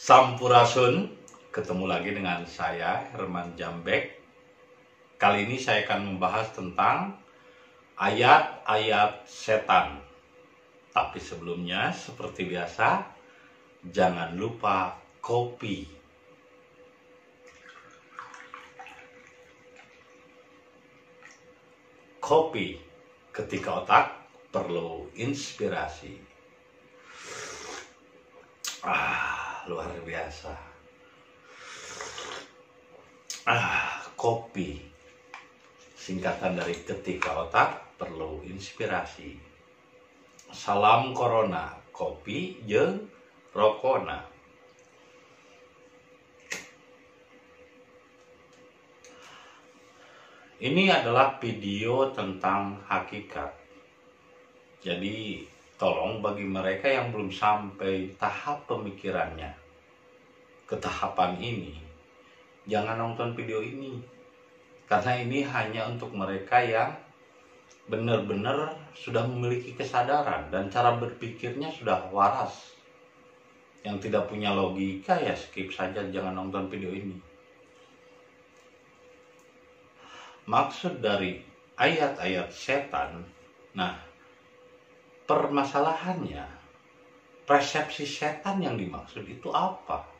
Sampurasun, ketemu lagi dengan saya Herman Jambek. Kali ini saya akan membahas tentang ayat-ayat setan. Tapi sebelumnya, seperti biasa, jangan lupa kopi. Kopi ketika otak perlu inspirasi. Luar biasa. Kopi, singkatan dari ketika otak perlu inspirasi. Salam corona, kopi jeung rokona. Ini adalah video tentang hakikat. Jadi tolong bagi mereka yang belum sampai tahap pemikirannya ke tahapan ini, jangan nonton video ini. Karena ini hanya untuk mereka yang benar-benar sudah memiliki kesadaran dan cara berpikirnya sudah waras. Yang tidak punya logika ya skip saja, jangan nonton video ini. Maksud dari ayat-ayat setan, permasalahannya, persepsi setan yang dimaksud itu apa?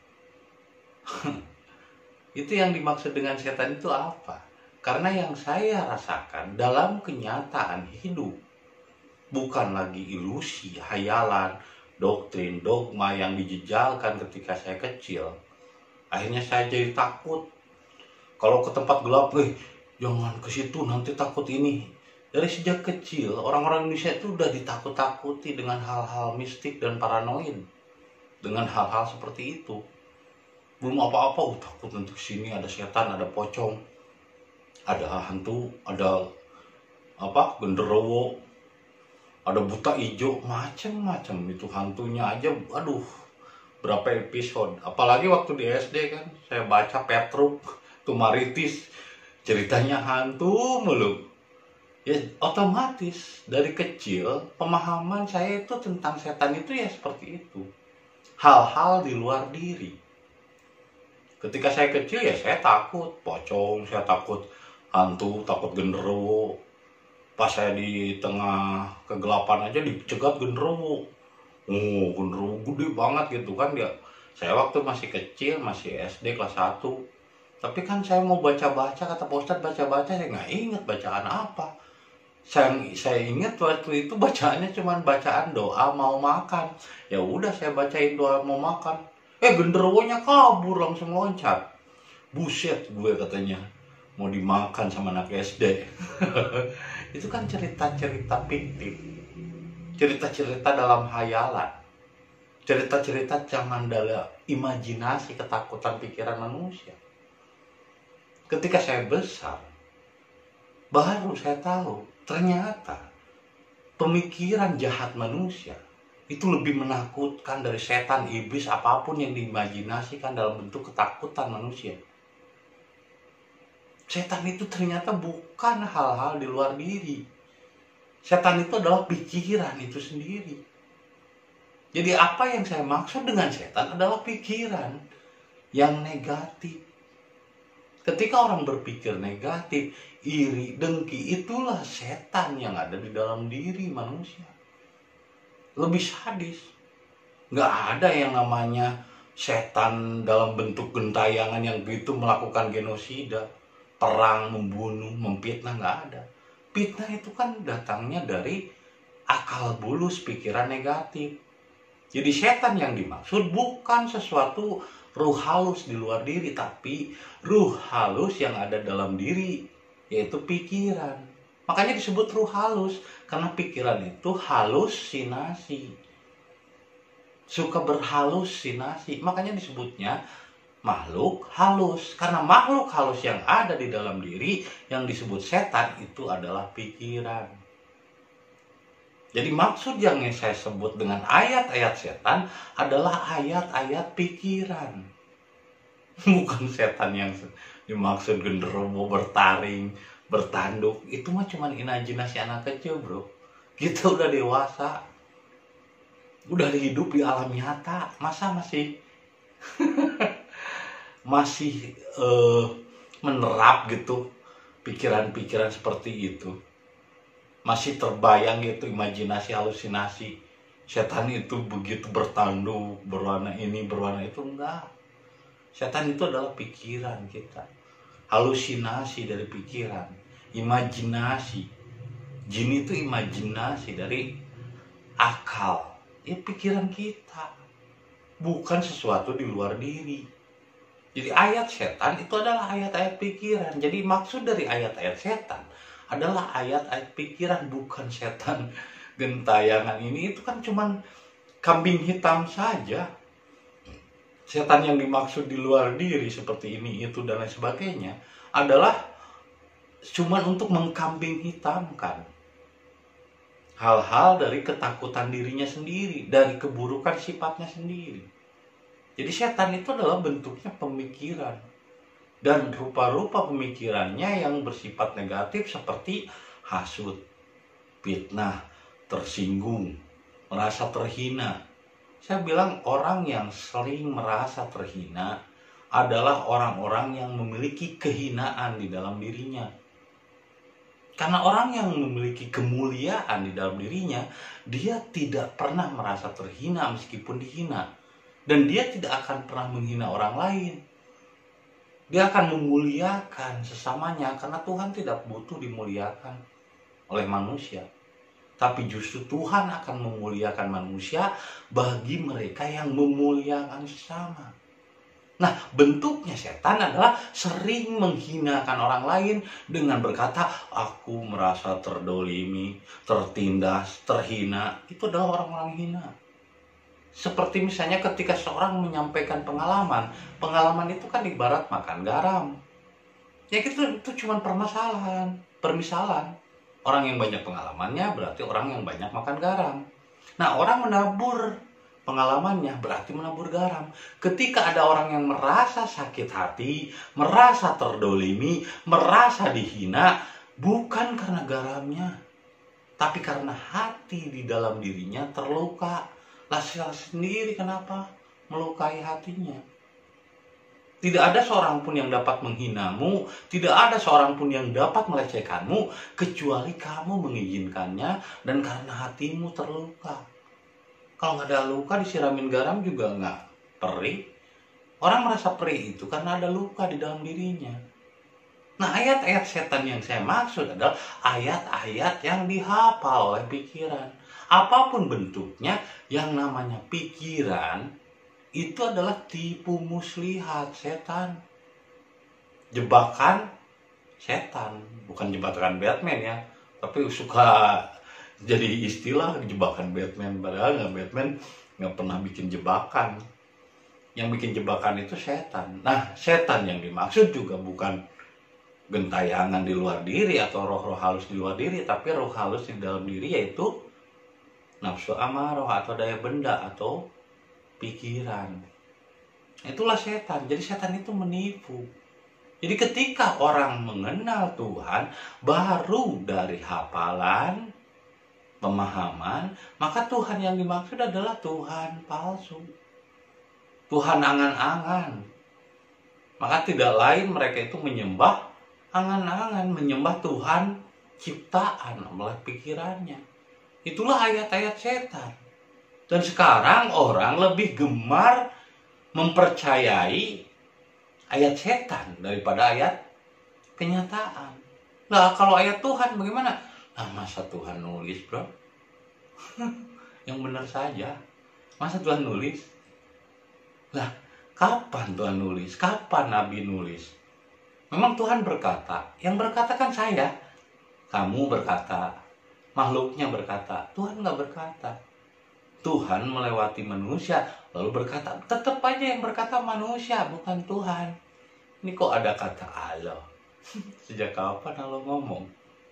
Itu yang dimaksud dengan setan itu apa? Karena yang saya rasakan dalam kenyataan hidup, bukan lagi ilusi, hayalan, doktrin, dogma yang dijejalkan ketika saya kecil. Akhirnya saya jadi takut. Kalau ke tempat gelap, jangan ke situ, nanti takut ini. Dari sejak kecil, orang-orang Indonesia itu udah ditakut-takuti dengan hal-hal mistik dan paranoid. Dengan hal-hal seperti itu. Belum apa-apa, takut untuk sini ada setan, ada pocong, ada hantu, ada genderuwo, ada buta ijo, macem-macem itu hantunya aja. Berapa episode. Apalagi waktu di SD kan, saya baca Petruk, Tumaritis, ceritanya hantu mulu. Ya otomatis dari kecil pemahaman saya itu tentang setan itu ya seperti itu. Hal-hal di luar diri. Ketika saya kecil ya saya takut pocong, saya takut hantu, takut genderuwo. Pas saya di tengah kegelapan aja dicegat genderuwo. Genderuwo gede banget gitu kan dia. Saya waktu masih kecil, masih SD kelas 1. Tapi kan saya mau baca-baca, kata Pak Ustadz baca-baca, saya nggak ingat bacaan apa. Saya ingat waktu itu bacaannya cuma bacaan doa mau makan. Ya udah saya bacain doa mau makan. Genderuwonya kabur langsung loncat. Buset gue katanya mau dimakan sama anak SD. Itu kan cerita-cerita fiktif. Cerita-cerita dalam hayalan. Cerita-cerita zaman dalam imajinasi, ketakutan pikiran manusia. Ketika saya besar, baru saya tahu ternyata pemikiran jahat manusia itu lebih menakutkan dari setan, iblis, apapun yang diimajinasikan dalam bentuk ketakutan manusia. Setan itu ternyata bukan hal-hal di luar diri. Setan itu adalah pikiran itu sendiri. Jadi apa yang saya maksud dengan setan adalah pikiran yang negatif. Ketika orang berpikir negatif, iri, dengki, itulah setan yang ada di dalam diri manusia. Lebih sadis. Nggak ada yang namanya setan dalam bentuk gentayangan yang begitu melakukan genosida, perang, membunuh, memfitnah, nggak ada. Fitnah itu kan datangnya dari akal bulus, pikiran negatif. Jadi setan yang dimaksud bukan sesuatu ruh halus di luar diri, tapi ruh halus yang ada dalam diri, yaitu pikiran. Makanya disebut ruh halus, karena pikiran itu halusinasi. Suka berhalusinasi, makanya disebutnya makhluk halus. Karena makhluk halus yang ada di dalam diri, yang disebut setan, itu adalah pikiran. Jadi maksud yang saya sebut dengan ayat-ayat setan adalah ayat-ayat pikiran. Bukan setan yang dimaksud genderuwo bertaring, bertanduk. Itu mah cuma imajinasi anak kecil, bro. Kita udah dewasa, udah hidup di alam nyata, masa masih masih menerap gitu pikiran-pikiran seperti itu, masih terbayang gitu imajinasi, halusinasi setan itu begitu bertanduk, berwarna ini berwarna itu. Enggak, setan itu adalah pikiran kita, halusinasi dari pikiran, imajinasi. Jin itu imajinasi dari akal, ya pikiran kita, bukan sesuatu di luar diri. Jadi ayat setan itu adalah ayat-ayat pikiran. Jadi maksud dari ayat-ayat setan adalah ayat-ayat pikiran, bukan setan gentayangan ini. Itu kan cuman kambing hitam saja. Setan yang dimaksud di luar diri seperti ini, itu, dan lain sebagainya adalah cuman untuk mengkambing hitamkan hal-hal dari ketakutan dirinya sendiri, dari keburukan sifatnya sendiri. Jadi setan itu adalah bentuknya pemikiran, dan rupa-rupa pemikirannya yang bersifat negatif seperti hasut, fitnah, tersinggung, merasa terhina. Saya bilang orang yang sering merasa terhina adalah orang-orang yang memiliki kehinaan di dalam dirinya. Karena orang yang memiliki kemuliaan di dalam dirinya, dia tidak pernah merasa terhina meskipun dihina. Dan dia tidak akan pernah menghina orang lain. Dia akan memuliakan sesamanya, karena Tuhan tidak butuh dimuliakan oleh manusia. Tapi justru Tuhan akan memuliakan manusia bagi mereka yang memuliakan sesama. Nah, bentuknya setan adalah sering menghinakan orang lain dengan berkata, aku merasa terdolimi, tertindas, terhina. Itu adalah orang-orang hina. Seperti misalnya ketika seorang menyampaikan pengalaman. Pengalaman itu kan ibarat makan garam. Ya itu cuma permisalan. Orang yang banyak pengalamannya berarti orang yang banyak makan garam. Nah, orang menabur pengalamannya berarti menabur garam. Ketika ada orang yang merasa sakit hati, merasa terdolimi, merasa dihina, bukan karena garamnya, tapi karena hati di dalam dirinya terluka. Lah sendiri kenapa melukai hatinya? Tidak ada seorang pun yang dapat menghinamu, tidak ada seorang pun yang dapat melecehkanmu, kecuali kamu mengizinkannya dan karena hatimu terluka. Kalau nggak ada luka, disiramin garam juga nggak perih. Orang merasa perih itu karena ada luka di dalam dirinya. Nah, ayat-ayat setan yang saya maksud adalah ayat-ayat yang dihafal oleh pikiran. Apapun bentuknya, yang namanya pikiran itu adalah tipu muslihat setan, jebakan setan, bukan jebakan Batman ya, tapi suka jadi istilah jebakan Batman, padahal Batman nggak pernah bikin jebakan. Yang bikin jebakan itu setan. Nah, setan yang dimaksud juga bukan gentayangan di luar diri atau roh-roh halus di luar diri, tapi roh halus di dalam diri, yaitu nafsu amarah atau daya benda atau pikiran. Itulah setan. Jadi setan itu menipu. Jadi ketika orang mengenal Tuhan baru dari hafalan, pemahaman, maka Tuhan yang dimaksud adalah Tuhan palsu, Tuhan angan-angan. Maka tidak lain mereka itu menyembah angan-angan, menyembah Tuhan ciptaan oleh pikirannya. Itulah ayat-ayat setan. Dan sekarang orang lebih gemar mempercayai ayat setan daripada ayat kenyataan. Nah, kalau ayat Tuhan bagaimana? Nah, masa Tuhan nulis, bro? Yang benar saja. Masa Tuhan nulis? Lah, kapan Tuhan nulis? Kapan Nabi nulis? Memang Tuhan berkata. Yang berkata kan saya. Kamu berkata. Makhluknya berkata. Tuhan nggak berkata. Tuhan melewati manusia lalu berkata, tetap aja yang berkata manusia bukan Tuhan. Ini kok ada kata Allah? Sejak kapan Allah ngomong?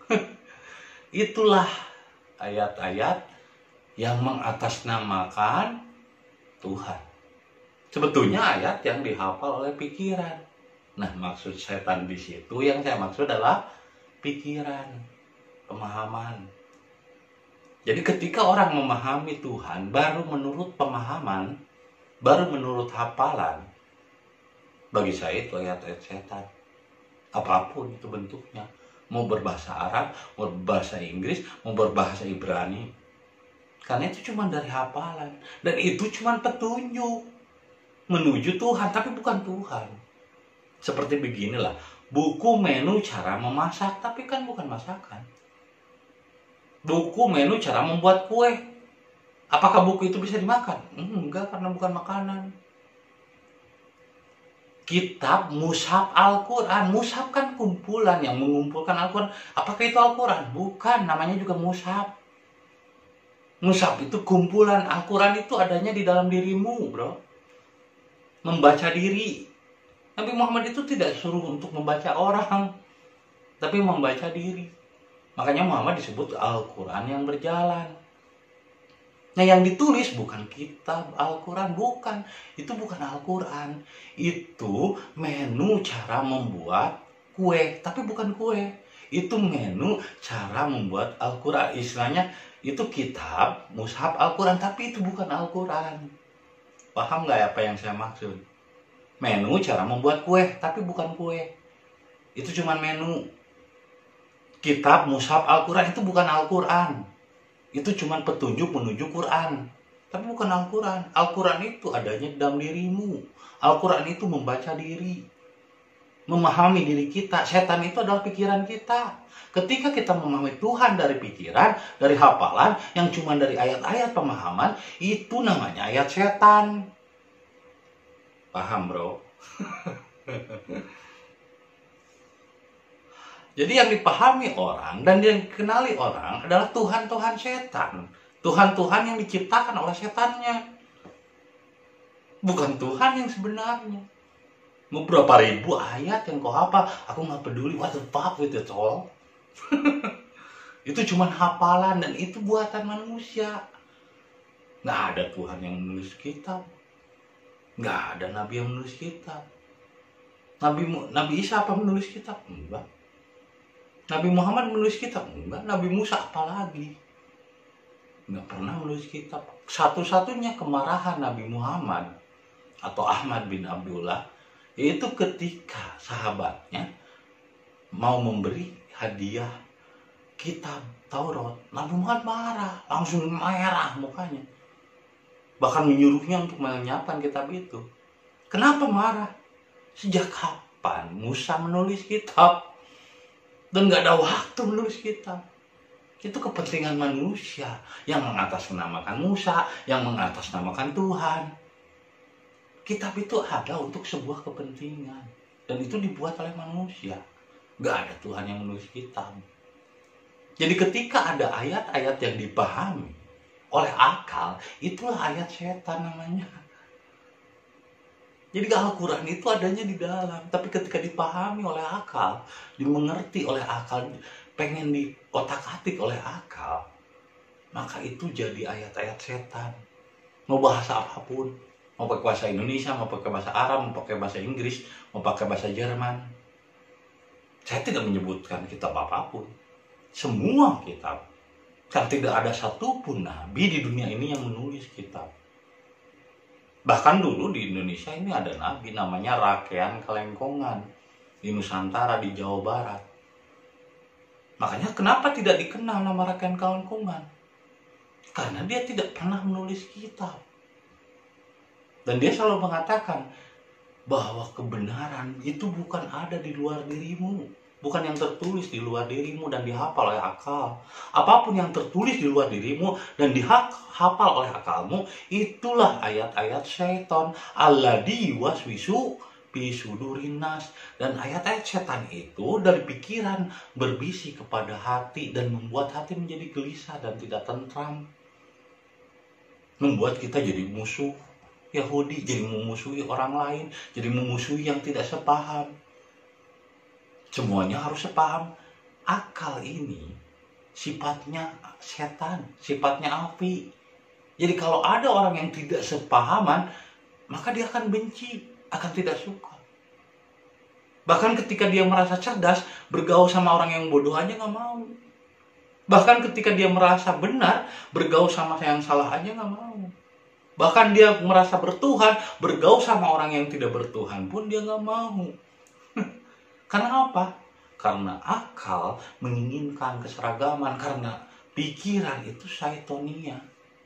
Itulah ayat-ayat yang mengatasnamakan Tuhan. Sebetulnya ayat yang dihafal oleh pikiran. Nah, maksud setan di situ yang saya maksud adalah pikiran, pemahaman. Jadi ketika orang memahami Tuhan baru menurut pemahaman, Baru menurut hafalan, bagi saya itu ayat-ayat setan. Apapun itu bentuknya. Mau berbahasa Arab, mau berbahasa Inggris, mau berbahasa Ibrani. Karena itu cuma dari hafalan. Dan itu cuma petunjuk menuju Tuhan, tapi bukan Tuhan. Seperti beginilah, buku menu cara memasak, tapi kan bukan masakan. Buku menu cara membuat kue. Apakah buku itu bisa dimakan? Enggak, karena bukan makanan. Kitab mushaf Al-Quran. Mushaf kan kumpulan yang mengumpulkan Al-Quran. Apakah itu Al-Quran? Bukan, namanya juga mushaf. Mushaf itu kumpulan. Al-Quran itu adanya di dalam dirimu, bro. Membaca diri. Nabi Muhammad itu tidak suruh untuk membaca orang, tapi membaca diri. Makanya Muhammad disebut Al-Quran yang berjalan. Nah, yang ditulis bukan kitab Al-Quran, bukan. Itu bukan Al-Quran. Itu menu cara membuat kue, tapi bukan kue. Itu menu cara membuat Al-Quran. Istilahnya itu kitab, mushaf Al-Quran, tapi itu bukan Al-Quran. Paham nggak apa yang saya maksud? Menu cara membuat kue, tapi bukan kue. Itu cuma menu. Kitab, mushaf Al-Quran itu bukan Al-Quran. Itu cuma petunjuk menuju Quran, tapi bukan Al-Quran. Al-Quran itu adanya dalam dirimu. Al-Quran itu membaca diri, memahami diri kita. Setan itu adalah pikiran kita. Ketika kita memahami Tuhan dari pikiran, dari hafalan, yang cuma dari ayat-ayat pemahaman, itu namanya ayat setan. Paham, bro? Jadi yang dipahami orang dan yang dikenali orang adalah Tuhan-Tuhan setan. Tuhan-Tuhan yang diciptakan oleh setannya. Bukan Tuhan yang sebenarnya. Mau berapa ribu ayat yang kau hafal, aku nggak peduli, what the fuck with it all. Itu cuma hafalan dan itu buatan manusia. Nggak ada Tuhan yang menulis kitab. Nggak ada Nabi yang menulis kitab. Nabi Isa apa menulis kitab? Enggak. Nabi Muhammad menulis kitab? Enggak. Nabi Musa apalagi? Enggak pernah menulis kitab. Satu-satunya kemarahan Nabi Muhammad atau Ahmad bin Abdullah itu ketika sahabatnya mau memberi hadiah kitab Taurat. Nabi Muhammad marah, langsung merah mukanya. Bahkan menyuruhnya untuk menyiapkan kitab itu. Kenapa marah? Sejak kapan Musa menulis kitab? Dan gak ada waktu menulis kitab. Itu kepentingan manusia yang mengatasnamakan Musa, yang mengatasnamakan Tuhan. Kitab itu ada untuk sebuah kepentingan. Dan itu dibuat oleh manusia. Gak ada Tuhan yang menulis kitab. Jadi ketika ada ayat-ayat yang dipahami oleh akal, itulah ayat setan namanya. Jadi Al-Quran itu adanya di dalam, tapi ketika dipahami oleh akal, dimengerti oleh akal, pengen diotak-atik oleh akal, maka itu jadi ayat-ayat setan. Mau bahasa apapun, mau pakai bahasa Indonesia, mau pakai bahasa Arab, mau pakai bahasa Inggris, mau pakai bahasa Jerman. Saya tidak menyebutkan kitab apapun. Semua kitab. Karena tidak ada satupun nabi di dunia ini yang menulis kitab. Bahkan dulu di Indonesia ini ada nabi namanya Rakean Kelengkongan di Nusantara, di Jawa Barat. Makanya kenapa tidak dikenal nama Rakean Kelengkongan? Karena dia tidak pernah menulis kitab. Dan dia selalu mengatakan bahwa kebenaran itu bukan ada di luar dirimu. Bukan yang tertulis di luar dirimu dan dihafal oleh akal. Apapun yang tertulis di luar dirimu dan dihafal oleh akalmu, itulah ayat-ayat syaitan. Alladzi yuwaswisu fi sudurin nas. Dan ayat-ayat setan itu dari pikiran berbisik kepada hati dan membuat hati menjadi gelisah dan tidak tentram. Membuat kita jadi musuh Yahudi, jadi memusuhi orang lain, jadi memusuhi yang tidak sepaham. Semuanya harus sepaham. Akal ini sifatnya setan, sifatnya api. Jadi kalau ada orang yang tidak sepahaman, maka dia akan benci, akan tidak suka. Bahkan ketika dia merasa cerdas, bergaul sama orang yang bodoh aja nggak mau. Bahkan ketika dia merasa benar, bergaul sama yang salah aja nggak mau. Bahkan dia merasa bertuhan, bergaul sama orang yang tidak bertuhan pun dia nggak mau. Karena apa? Karena akal menginginkan keseragaman, karena pikiran itu syaitonia.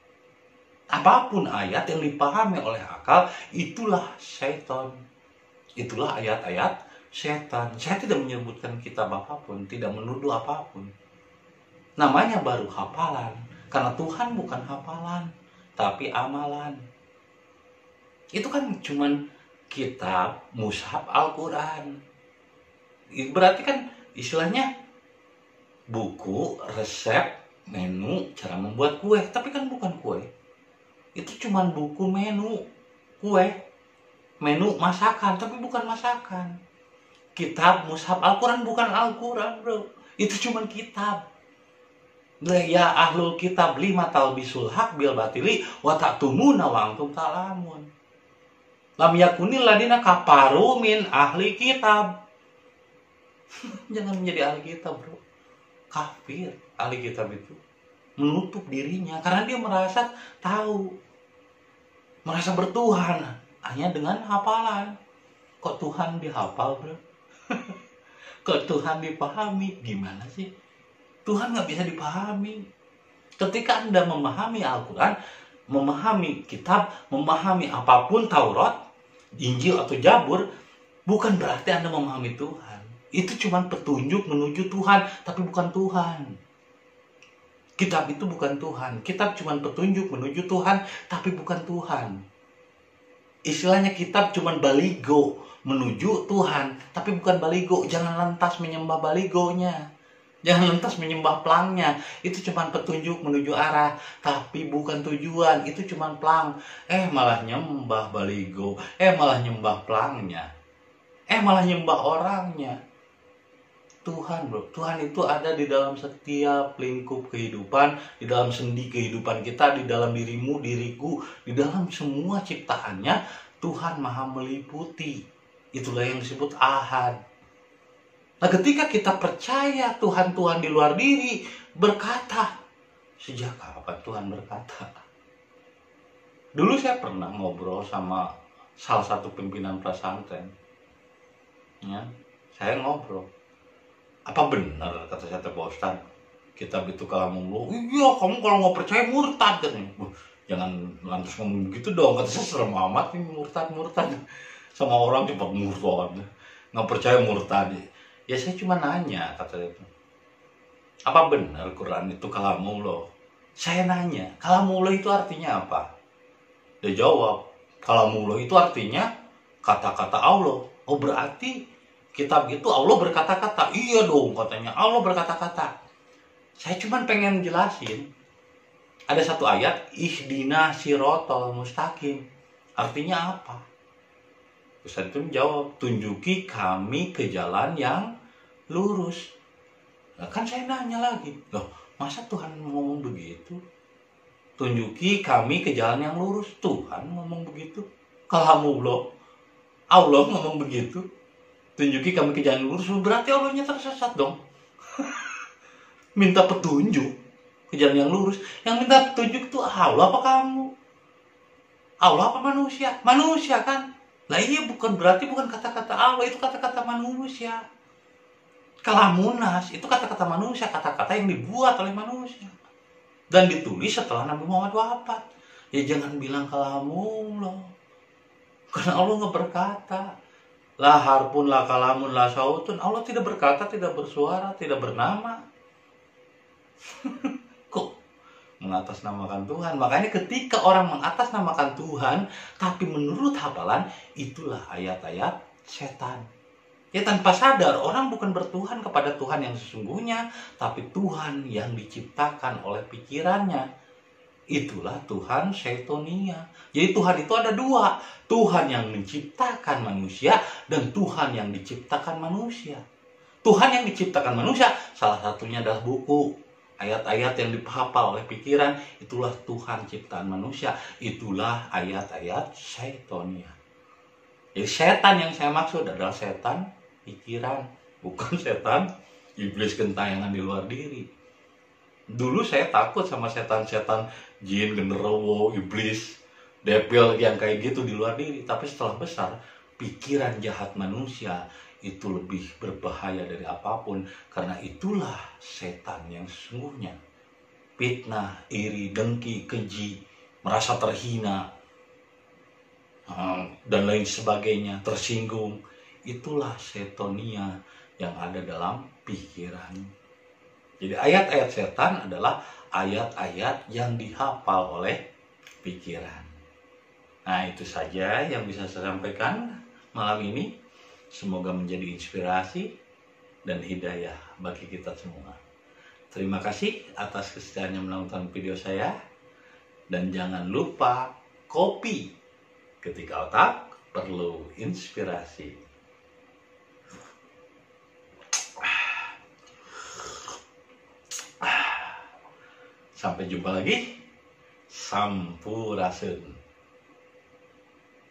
Apapun ayat yang dipahami oleh akal, itulah syaiton. Itulah ayat-ayat setan. Saya tidak menyebutkan kitab apapun, tidak menuduh apapun. Namanya baru hafalan. Karena Tuhan bukan hafalan, tapi amalan. Itu kan cuman kitab, mushaf Al-Quran. Berarti kan istilahnya buku, resep, menu, cara membuat kue. Tapi kan bukan kue. Itu cuman buku menu, kue, menu masakan, tapi bukan masakan. Kitab, mushaf Al-Quran bukan Al-Quran, bro. Itu cuman kitab. Ya ahlul kitab lima talbisul haq bil batili wa ta'tumuna wa antum ta'lamun. Lam yakunil ladina kafaru min ahli kitab. Jangan menjadi ahli kitab, bro. Kafir ahli kitab itu menutup dirinya karena dia merasa tahu, merasa bertuhan hanya dengan hafalan. Kok Tuhan dihafal, bro? Kok Tuhan dipahami? Gimana sih? Tuhan nggak bisa dipahami. Ketika Anda memahami Al-Quran, memahami kitab, memahami apapun Taurat, Injil atau Jabur, bukan berarti Anda memahami Tuhan. Itu cuma petunjuk menuju Tuhan, tapi bukan Tuhan. Kitab itu bukan Tuhan. Kitab cuma petunjuk menuju Tuhan, tapi bukan Tuhan. Istilahnya kitab cuma baligo menuju Tuhan, tapi bukan baligo. Jangan lantas menyembah baligonya. Jangan lantas menyembah pelangnya. Itu cuma petunjuk menuju arah, tapi bukan tujuan. Itu cuma pelang. Malah nyembah baligo. Malah nyembah pelangnya. Malah nyembah orangnya. Tuhan, bro. Tuhan itu ada di dalam setiap lingkup kehidupan, di dalam sendi kehidupan kita, di dalam dirimu, diriku, di dalam semua ciptaannya. Tuhan maha meliputi. Itulah yang disebut ahad. Nah, ketika kita percaya Tuhan-Tuhan di luar diri berkata, sejak kapan Tuhan berkata? Dulu saya pernah ngobrol sama salah satu pimpinan pesantren. Ya, saya ngobrol. Apa benar kata saya, Pak Ustaz, kitab itu kalamullah? Iya, kamu kalau nggak percaya murtad katanya. Jangan lantas ngomong begitu dong, kata saya, serem amat nih murtad. Sama orang cepat murtad. Nggak percaya murtad. Ya saya cuma nanya, kata itu. Apa benar Quran itu kalamullah? Saya nanya, kalamullah itu artinya apa? Dia jawab, kalamullah itu artinya kata-kata Allah. Oh, berarti kitab itu Allah berkata-kata. Iya dong, katanya Allah berkata-kata. Saya cuma pengen jelasin. Ada satu ayat, ihdina sirotol mustaqim. Artinya apa? Ustaz itu menjawab, tunjuki kami ke jalan yang lurus. Nah, kan saya nanya lagi, loh masa Tuhan ngomong begitu? Tunjuki kami ke jalan yang lurus. Tuhan ngomong begitu. Kalamullah, Allah ngomong begitu. Tunjuki kami ke jalan yang lurus. Berarti Allahnya tersesat dong. Minta petunjuk ke jalan yang lurus. Yang minta petunjuk itu Allah apa kamu? Allah apa manusia? Manusia kan? Lah iya, bukan berarti bukan kata-kata Allah, itu kata-kata manusia. Kalamunas itu kata-kata manusia, kata-kata yang dibuat oleh manusia dan ditulis setelah Nabi Muhammad wafat. Ya jangan bilang kalamullah, karena Allah nggak berkata. La harpun, la kalamun, la sautun. Allah tidak berkata, tidak bersuara, tidak bernama. Kok mengatasnamakan Tuhan? Makanya ketika orang mengatasnamakan Tuhan, tapi menurut hafalan, itulah ayat-ayat setan. Ya tanpa sadar, orang bukan bertuhan kepada Tuhan yang sesungguhnya, tapi Tuhan yang diciptakan oleh pikirannya. Itulah Tuhan syaitonia. Jadi Tuhan itu ada dua. Tuhan yang menciptakan manusia dan Tuhan yang diciptakan manusia. Tuhan yang diciptakan manusia, salah satunya adalah buku. Ayat-ayat yang dihafal oleh pikiran, itulah Tuhan ciptaan manusia. Itulah ayat-ayat syaitonia. Jadi setan yang saya maksud adalah setan pikiran, bukan setan iblis gentayangan di luar diri. Dulu saya takut sama setan-setan jin, genderuwo, iblis. devil yang kayak gitu di luar diri, tapi setelah besar, pikiran jahat manusia itu lebih berbahaya dari apapun, karena itulah setan yang sesungguhnya. Fitnah, iri, dengki, keji, merasa terhina, dan lain sebagainya, tersinggung, itulah setonia yang ada dalam pikiran. Jadi ayat-ayat setan adalah ayat-ayat yang dihafal oleh pikiran. Nah, itu saja yang bisa saya sampaikan malam ini. Semoga menjadi inspirasi dan hidayah bagi kita semua. Terima kasih atas kesediaannya menonton video saya. Dan jangan lupa kopi ketika otak perlu inspirasi. Sampai jumpa lagi. Sampurasun.